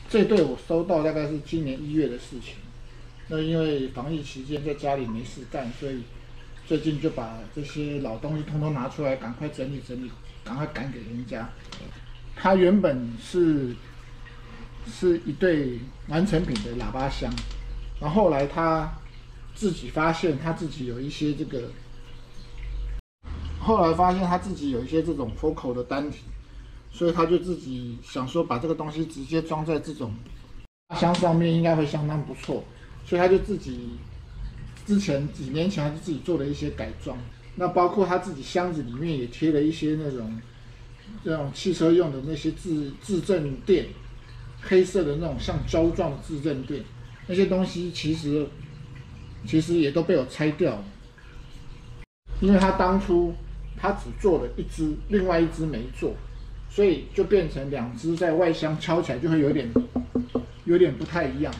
这对我收到大概是今年1月的事情。那因为防疫期间在家里没事干，所以最近就把这些老东西通通拿出来，赶快整理整理，赶快赶给人家。它原本是一对完成品的喇叭箱，然后后来他自己发现他自己有一些这个，后来发现他自己有一些这种 focal 的单体，所以他就自己想说把这个东西直接装在这种箱上面，应该会相当不错。所以他就自己之前几年前他就自己做了一些改装，那包括他自己箱子里面也贴了一些这种汽车用的那些自振垫，黑色的那种像胶状的自振垫，那些东西其实也都被我拆掉了，因为他当初他只做了一只，另外一只没做，所以就变成2只在外箱敲起来就会有点不太一样。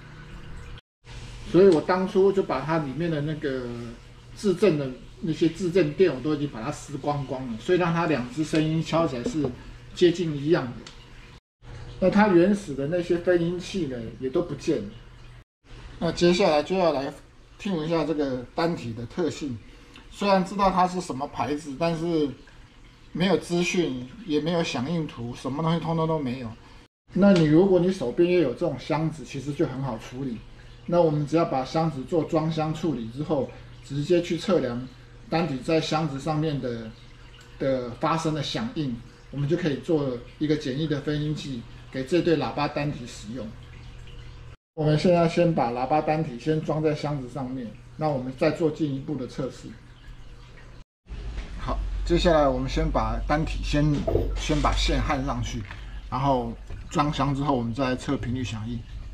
所以我当初就把它里面的那个自振的那些自振垫，我都已经把它撕光光了，所以让它2只声音敲起来是接近一样的。那它原始的那些分音器呢，也都不见了。那接下来就要来听一下这个单体的特性。虽然知道它是什么牌子，但是没有资讯，也没有响应图，什么东西通通都没有。那如果你手边也有这种箱子，其实就很好处理。那我们只要把箱子做装箱处理之后，直接去测量单体在箱子上面的发生的响应，我们就可以做一个简易的分音器给这对喇叭单体使用。我们现在先把喇叭单体先装在箱子上面，那我们再做进一步的测试。好，接下来我们先把单体先把线焊上去，然后装箱之后，我们再来测频率响应。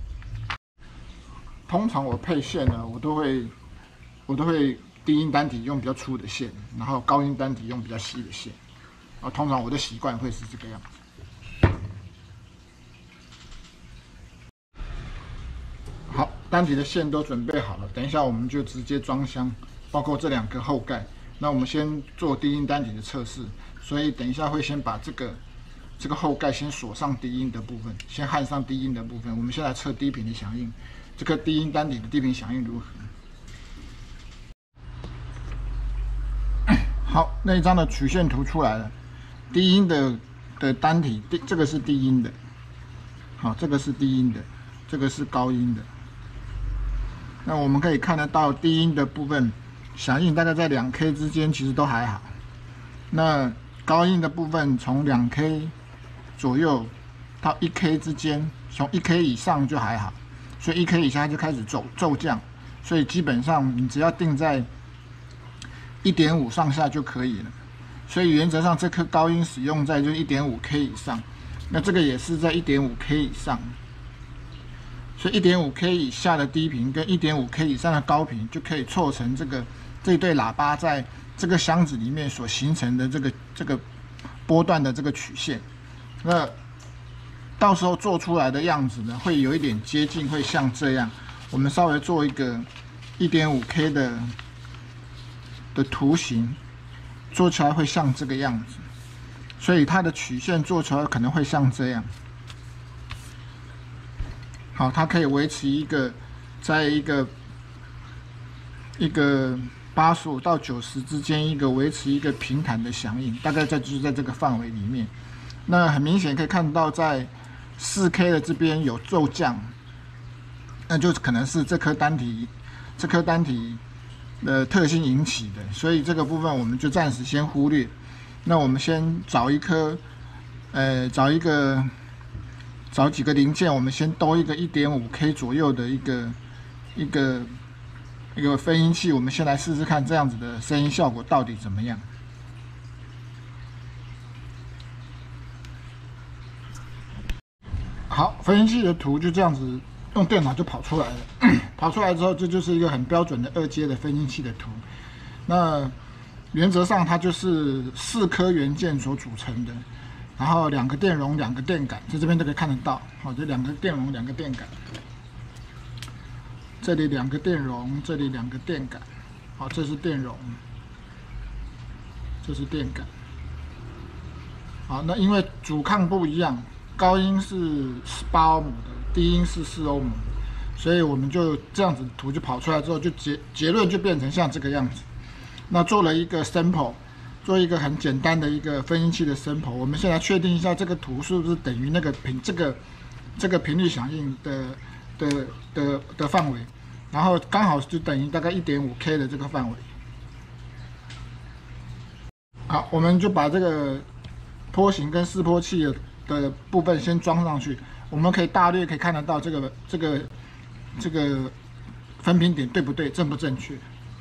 通常我配线呢，我都会低音单体用比较粗的线，然后高音单体用比较细的线。通常我的习惯会是这个样子。好，单体的线都准备好了，等一下我们就直接装箱，包括这2个后盖。那我们先做低音单体的测试，所以等一下会先把这个后盖先锁上低音的部分，先焊上低音的部分。我们先来测低频的响应。这个低音单体的低频响应如何？好，那一张的曲线图出来了。低音的单体，这个是低音的，好，这个是低音的，这个是高音的。那我们可以看得到低音的部分响应大概在2K 之间，其实都还好。那高音的部分从2K 左右到1K 之间，从1K 以上就还好。所以1K 以下就开始骤降，所以基本上你只要定在1.5上下就可以了。所以原则上这颗高音使用在就是 1.5K 以上，那这个也是在 1.5K 以上。所以 1.5K 以下的低频跟 1.5K 以上的高频就可以凑成这一对喇叭在这个箱子里面所形成的这个波段的这个曲线。那到时候做出来的样子呢，会有一点接近，会像这样。我们稍微做一个 1.5K 的图形，做起来会像这个样子。所以它的曲线做出来可能会像这样。好，它可以维持在一个85到90之间，维持一个平坦的响应，大概就是在这个范围里面。那很明显可以看到在4K 的这边有骤降，那就可能是这颗单体的特性引起的，所以这个部分我们就暂时先忽略。那我们先找几个零件，我们先兜一个 1.5K 左右的一个分音器，我们先来试试看这样子的声音效果到底怎么样。好，分音器的图就这样子用电脑就跑出来了。跑出来之后，这就是一个很标准的2阶的分音器的图。那原则上它就是4颗元件所组成的，然后2个电容、2个电感，在这边都可以看得到。好，这2个电容、2个电感，这里2个电容，这里2个电感。好，这是电容，这是电感。好，那因为阻抗不一样， 高音是18欧姆的，低音是4欧姆的，所以我们就这样子图就跑出来之后，就结论就变成像这个样子。那做了一个 sample， 做一个很简单的一个分音器的 sample。我们现在确定一下这个图是不是等于那个这个频率响应的范围，然后刚好就等于大概 1.5K 的这个范围。好，我们就把这个波形跟示波器的部分先装上去。我们可以大略可以看得到这个分频点对不对，正不正确。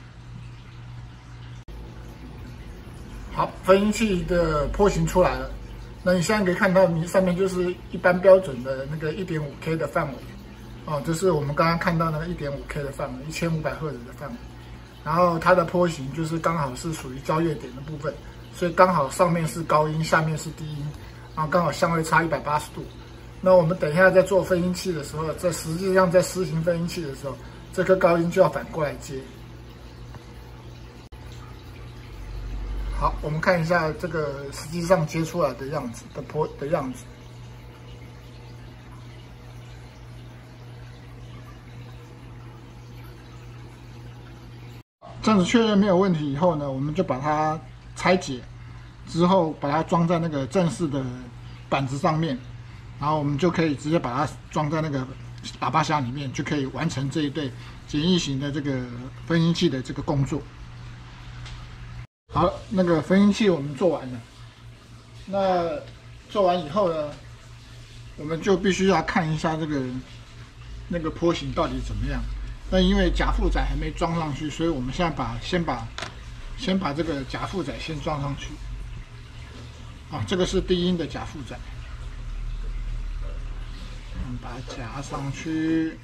好，分音器的波形出来了。那你现在可以看到，你上面就是一般标准的那个 1.5K 的范围。哦，这是我们刚刚看到那个 1.5K 的范围，1500赫兹的范围。然后它的波形就是刚好是属于交界点的部分，所以刚好上面是高音，下面是低音，然后刚好相位差180度。那我们等一下在做分音器的时候，实际上在施行分音器的时候，这颗高音就要反过来接。好，我们看一下这个实际上接出来的样子的样子。这样子确认没有问题以后呢，我们就把它拆解，之后把它装在那个正式的板子上面，然后我们就可以直接把它装在那个喇叭箱里面，就可以完成这一对简易型的这个分音器的这个工作。好，那个分音器我们做完了。那做完以后呢，我们就必须要看一下那个波形到底怎么样。那因为假负载还没装上去，所以我们现在先把这个假负载先装上去。好，这个是低音的假负载，我们把它夹上去，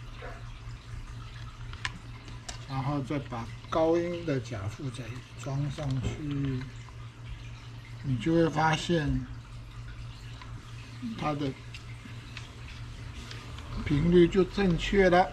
然后再把高音的假负载装上去，你就会发现它的频率就正确了。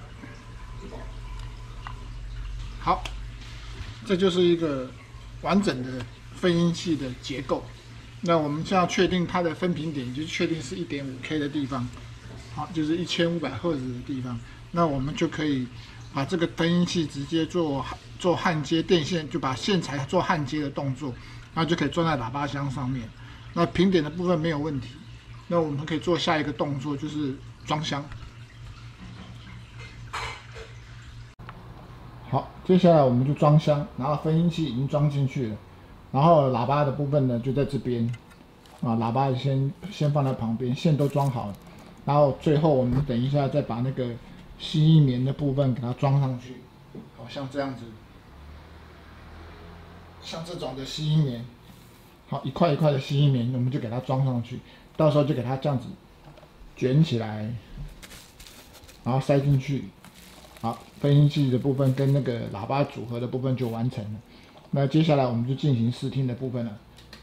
好，这就是一个完整的分音器的结构。那我们现在确定它的分频点，就是确定是 1.5K 的地方，好，就是1500赫兹的地方。那我们就可以把这个分音器直接做焊接电线，就把线材做焊接的动作，然后就可以装在喇叭箱上面。那频点的部分没有问题，那我们可以做下一个动作，就是装箱。好，接下来我们就装箱，然后分音器已经装进去了，然后喇叭的部分呢就在这边，啊，喇叭先放在旁边，线都装好了，然后最后我们等一下再把那个吸音棉的部分给它装上去，好像这样子，像这种的吸音棉，好，一块一块的吸音棉，我们就给它装上去，到时候就给它这样子卷起来，然后塞进去。好，分音器的部分跟那个喇叭组合的部分就完成了。那接下来我们就进行试听的部分了。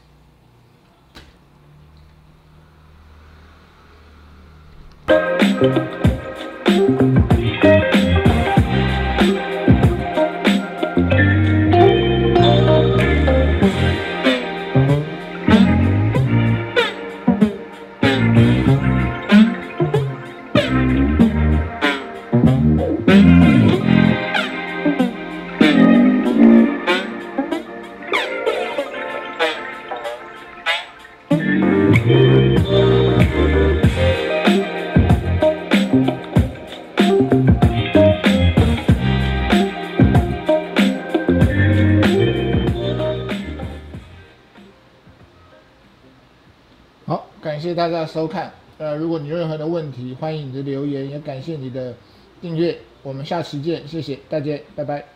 好，感谢大家的收看。如果你有任何的问题，欢迎你的留言，也感谢你的订阅。我们下期见，谢谢大家，拜拜。